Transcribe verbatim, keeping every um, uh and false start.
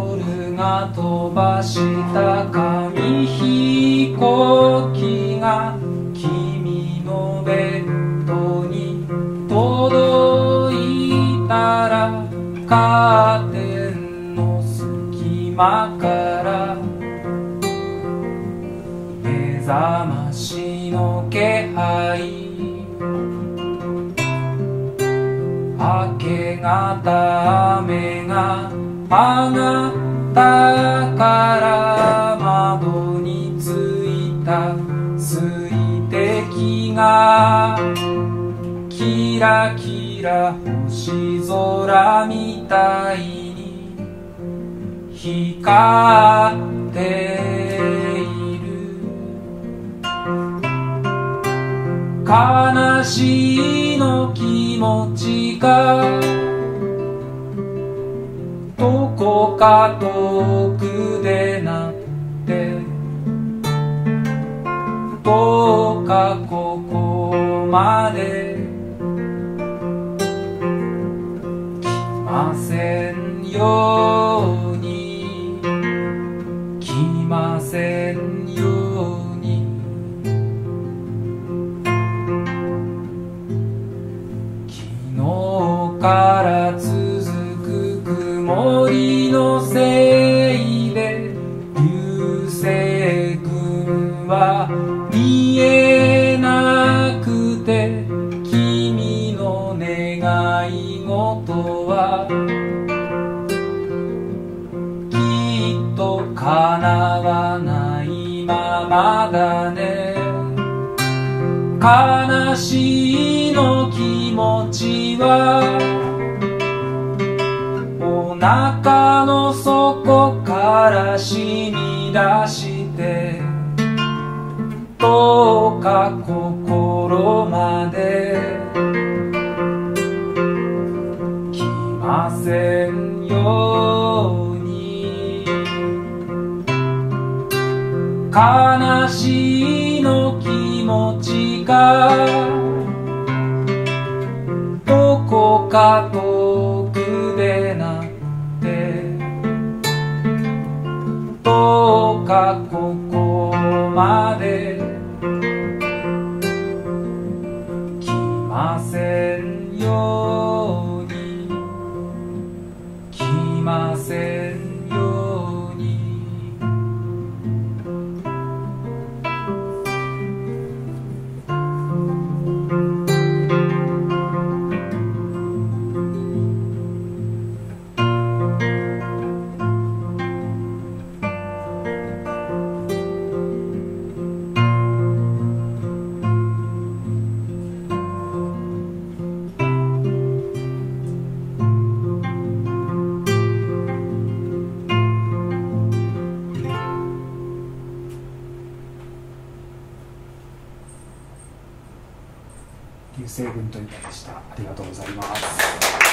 夜が飛ばした紙飛行機が君のベッドに届いたら、カーテンの隙間から目覚ましの気配、明け方雨が上がったから窓についた水滴がキラキラ星空みたいに光っている。悲しいの気持ちがどこか遠くでなって、どうかここまで来ませんように、来ませんように。昨日から続く曇りのせいで流星群は見えなくて、君の願い事はきっと叶わないままだね。悲しいの気持ちはお腹の底から染み出して、どうか心まで来ませんように。悲しいの気持ちがどこか遠くでなって、どうかここまで来ませんように、来ませんように。流星群という歌でした。ありがとうございます。